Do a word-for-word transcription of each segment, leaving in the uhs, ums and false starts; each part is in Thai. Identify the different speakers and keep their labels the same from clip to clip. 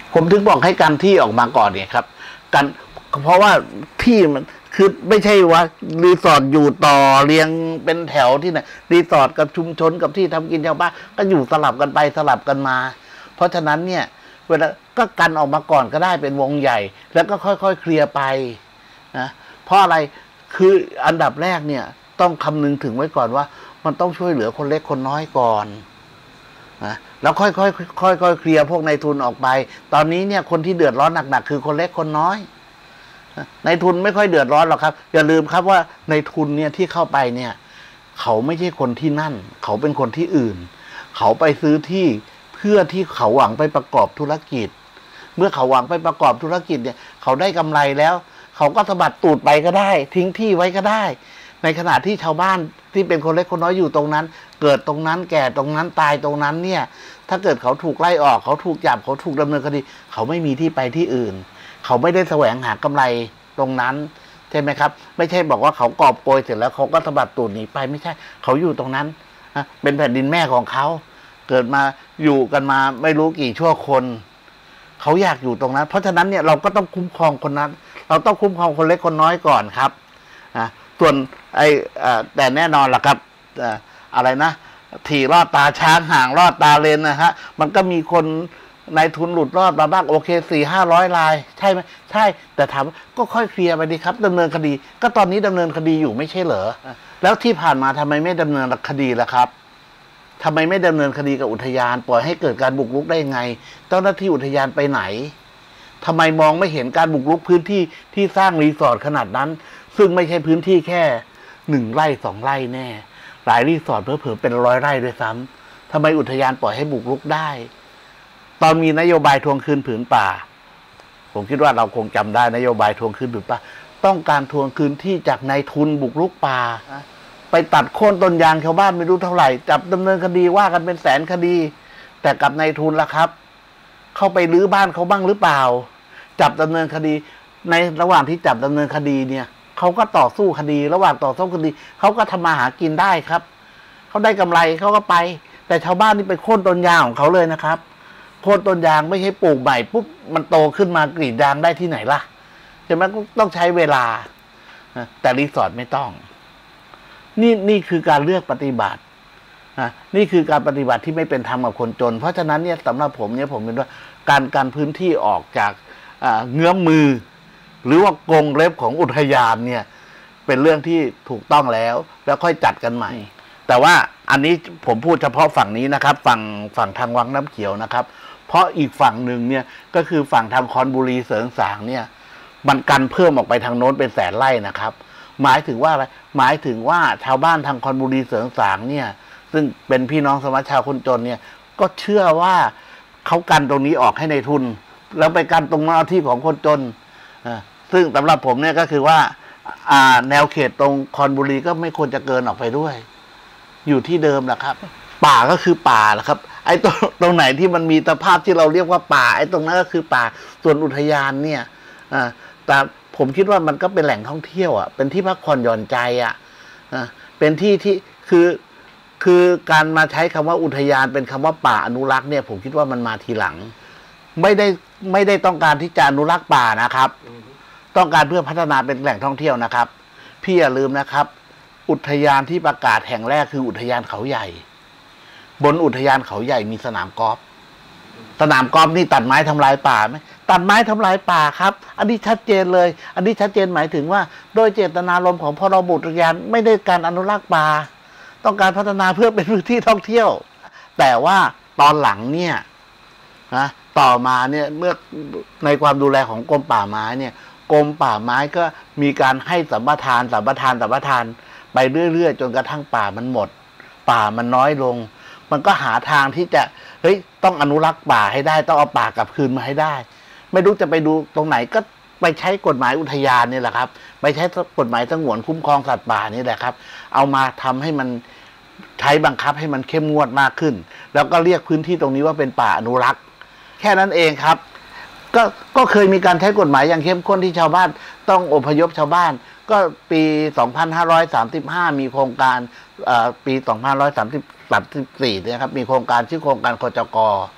Speaker 1: ผมถึงบอกให้กันที่ออกมาก่อนเนี่ยครับกันเพราะว่าที่มันคือไม่ใช่ว่ารีสอร์ทอยู่ต่อเรียงเป็นแถวที่ไหนรีสอร์ทกับชุมชนกับที่ทำกินชาวบ้านก็อยู่สลับกันไปสลับกันมาเพราะฉะนั้นเนี่ยเวลาก็กันออกมาก่อนก็ได้เป็นวงใหญ่แล้วก็ค่อยๆเคลียร์ไปนะเพราะอะไรคืออันดับแรกเนี่ยต้องคำนึงถึงไว้ก่อนว่ามันต้องช่วยเหลือคนเล็กคนน้อยก่อนนะแล้วค่อยๆค่อยๆเคลียร์พวกนายทุนออกไปตอนนี้เนี่ยคนที่เดือดร้อนหนักๆคือคนเล็กคนน้อยนายทุนไม่ค่อยเดือดร้อนหรอกครับอย่าลืมครับว่านายทุนเนี่ยที่เข้าไปเนี่ยเขาไม่ใช่คนที่นั่นเขาเป็นคนที่อื่นเขาไปซื้อที่เพื่อที่เขาหวังไปประกอบธุรกิจเมื่อเขาหวังไปประกอบธุรกิจเนี่ยเขาได้กำไรแล้วเขาก็สะบัดตูดไปก็ได้ทิ้งที่ไว้ก็ได้ในขณะที่ชาวบ้านที่เป็นคนเล็กคนน้อยอยู่ตรงนั้นเกิดตรงนั้นแก่ตรงนั้นตายตรงนั้นเนี่ยถ้าเกิดเขาถูกไล่ออกเขาถูกจับเขาถูกดำเนินคดีเขาไม่มีที่ไปที่อื่นเขาไม่ได้แสวงหากำไรตรงนั้นใช่ไหมครับไม่ใช่บอกว่าเขากอบโกยเสร็จแล้วเขาก็สะบัดตูดหนีไปไม่ใช่เขาอยู่ตรงนั้นเป็นแผ่นดินแม่ของเขาเกิดมาอยู่กันมาไม่รู้กี่ชั่วคนเขาอยากอยู่ตรงนั้นเพราะฉะนั้นเนี่ยเราก็ต้องคุ้มครองคนนั้นเราต้องคุ้มครองคนเล็กคนน้อยก่อนครับอ่าส่วนไอ้แต่แน่นอนล่ะครับอะไรนะถี่รอดตาช้างห่างรอดตาเลนนะฮะมันก็มีคนนายทุนหลุดรอดมาบ้างโอเคสี่ห้าร้อยรายใช่ไหมใช่แต่ถามก็ค่อยเคลียร์ไปดีครับดำเนินคดีก็ตอนนี้ดำเนินคดีอยู่ไม่ใช่เหรอแล้วที่ผ่านมาทำไมไม่ดำเนินคดีล่ะครับทำไมไม่ดำเนินคดีกับอุทยานปล่อยให้เกิดการบุกรุกได้ไงเจ้าหน้าที่อุทยานไปไหนทำไมมองไม่เห็นการบุกรุกพื้นที่ที่สร้างรีสอร์ทขนาดนั้นซึ่งไม่ใช่พื้นที่แค่หนึ่งไร่สองไร่แน่หลายรีสอร์ทเผลอๆเป็นร้อยไร่ด้วยซ้ำทำไมอุทยานปล่อยให้บุกรุกได้ตอนมีนโยบายทวงคืนผืนป่าผมคิดว่าเราคงจำได้นโยบายทวงคืนผืนป่าต้องการทวงคืนที่จากนายทุนบุกรุกป่าไปตัดโค่นต้นยางชาวบ้านไม่รู้เท่าไหร่จับดำเนินคดีว่ากันเป็นแสนคดีแต่กับนายทุนล่ะครับเข้าไปรื้อบ้านเขาบ้างหรือเปล่าจับดำเนินคดีในระหว่างที่จับดำเนินคดีเนี่ยเขาก็ต่อสู้คดีระหว่างต่อสู้คดีเขาก็ทำมาหากินได้ครับเขาได้กำไรเขาก็ไปแต่ชาวบ้านนี่ไปโค่นต้นยางของเขาเลยนะครับโค่นต้นยางไม่ใช่ปลูกใหม่ปุ๊บมันโตขึ้นมากรีดยางได้ที่ไหนล่ะใช่ไหมต้องใช้เวลาแต่รีสอร์ทไม่ต้องนี่นี่คือการเลือกปฏิบัตินะนี่คือการปฏิบัติที่ไม่เป็นธรรมกับคนจนเพราะฉะนั้นเนี่ยสำหรับผมเนี่ยผมเห็นว่าการการพื้นที่ออกจากเงื้อมมือหรือว่ากรงเล็บของอุทยานเนี่ยเป็นเรื่องที่ถูกต้องแล้วแล้วค่อยจัดกันใหม่แต่ว่าอันนี้ผมพูดเฉพาะฝั่งนี้นะครับฝั่งฝั่งทางวังน้ำเขียวนะครับเพราะอีกฝั่งหนึ่งเนี่ยก็คือฝั่งทางคอนบุรีเสริงสางเนี่ยมันกันเพิ่มออกไปทางโน้นเป็นแสนไร่นะครับหมายถึงว่าอะไรหมายถึงว่าชาวบ้านทางคอนบุรีเสริงสางเนี่ยซึ่งเป็นพี่น้องสมัชชาคนจนเนี่ยก็เชื่อว่าเขากันตรงนี้ออกให้ในทุนแล้วไปกันตรงหน้าที่ของคนจนซึ่งสำหรับผมเนี่ยก็คือว่าแนวเขตตรงคอนบุรีก็ไม่ควรจะเกินออกไปด้วยอยู่ที่เดิมแหละครับป่าก็คือป่าแหละครับไอ้ตรงตรงไหนที่มันมีสภาพที่เราเรียกว่าป่าไอ้ตรงนั้นก็คือป่าส่วนอุทยานเนี่ยแต่ผมคิดว่ามันก็เป็นแหล่งท่องเที่ยวอ่ะเป็นที่พักผ่อนหย่อนใจอ่ะเป็นที่ที่คือคือการมาใช้คำว่าอุทยานเป็นคำว่าป่าอนุรักษ์เนี่ยผมคิดว่ามันมาทีหลังไม่ได้ไม่ได้ต้องการที่จะอนุรักษ์ป่านะครับต้องการเพื่อพัฒนาเป็นแหล่งท่องเที่ยวนะครับพี่อย่าลืมนะครับอุทยานที่ประกาศแห่งแรกคืออุทยานเขาใหญ่บนอุทยานเขาใหญ่มีสนามกอล์ฟสนามกอล์ฟนี่ตัดไม้ทำลายป่าไหมตัดไม้ทำลายป่าครับอันนี้ชัดเจนเลยอันนี้ชัดเจนหมายถึงว่าโดยเจตนารมณ์ของพรบอุทยานไม่ได้การอนุรักษ์ป่าต้องการพัฒนาเพื่อเป็นพื้นที่ท่องเที่ยวแต่ว่าตอนหลังเนี่ยนะต่อมาเนี่ยเมื่อในความดูแลของกรมป่าไม้เนี่ยกรมป่าไม้ก็มีการให้สัมปทานสัมปทานสัมปทานไปเรื่อยๆจนกระทั่งป่ามันหมดป่ามันน้อยลงมันก็หาทางที่จะเฮ้ยต้องอนุรักษ์ป่าให้ได้ต้องเอาป่ากลับคืนมาให้ได้ไม่รู้จะไปดูตรงไหนก็ไปใช้กฎหมายอุทยานนี่แหละครับไปใช้กฎหมายสงวนคุ้มครองสัตว์ป่านี่แหละครับเอามาทำให้มันใช้บังคับให้มันเข้มงวดมากขึ้นแล้วก็เรียกพื้นที่ตรงนี้ว่าเป็นป่าอนุรักษ์แค่นั้นเองครับก็ก็เคยมีการใช้กฎหมายอย่างเข้มข้นที่ชาวบ้านต้องอพยพชาวบ้านก็ปีสองพันห้าร้อยสามสิบห้ามีโครงการปีสองพันห้าร้อยสามสิบสี่นะครับมีโครงการชื่อโครงการคจก.โ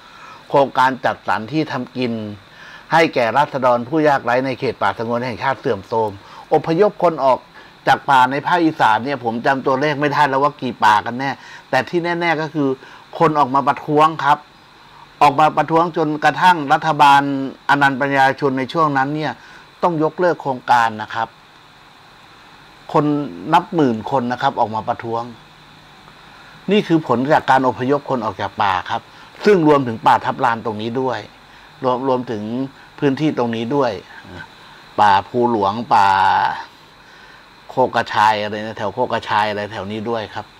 Speaker 1: โครงการจัดสรรที่ทำกินให้แก่ราษฎรผู้ยากไร้ในเขตป่าสงวนแห่งชาติเสื่อมโทรมอพยพคนออกจากป่าในภาคอีสานเนี่ยผมจำตัวเลขไม่ได้แล้วว่ากี่ป่ากันแน่แต่ที่แน่ๆก็คือคนออกมาประท้วงครับออกมาประท้วงจนกระทั่งรัฐบาลอนันต์ปัญญาชนในช่วงนั้นเนี่ยต้องยกเลิกโครงการนะครับคนนับหมื่นคนนะครับออกมาประท้วงนี่คือผลจากการอพยพคนออกจากป่าครับซึ่งรวมถึงป่าทับลานตรงนี้ด้วยรวมรวมถึงพื้นที่ตรงนี้ด้วยป่าภูหลวงป่าโคกระชายอะไรนะแถวโคกระชายอะไรแถวนี้ด้วยครับ